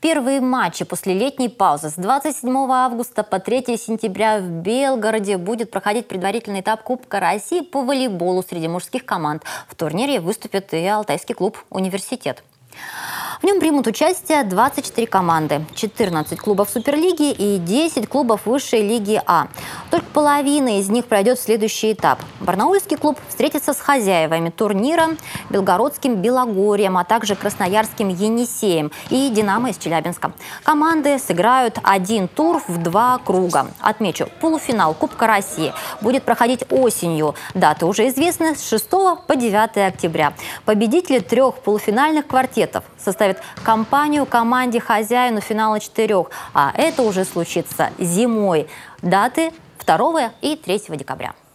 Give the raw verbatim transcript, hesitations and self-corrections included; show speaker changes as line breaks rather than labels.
Первые матчи после летней паузы. С двадцать седьмого августа по третьего сентября в Белгороде будет проходить предварительный этап Кубка России по волейболу среди мужских команд. В турнире выступит и алтайский клуб «Университет». В нем примут участие двадцать четыре команды, четырнадцать клубов Суперлиги и десять клубов высшей лиги А. Только половина из них пройдет в следующий этап. Барнаульский клуб встретится с хозяевами турнира, белгородским «Белогорьем», а также красноярским «Енисеем» и «Динамо» из Челябинска. Команды сыграют один тур в два круга. Отмечу, полуфинал Кубка России будет проходить осенью. Даты уже известны с шестого по девятое октября. Победители трех полуфинальных квартетов составят компанию команде хозяину финала четырех, а это уже случится зимой. Даты второго и третьего декабря.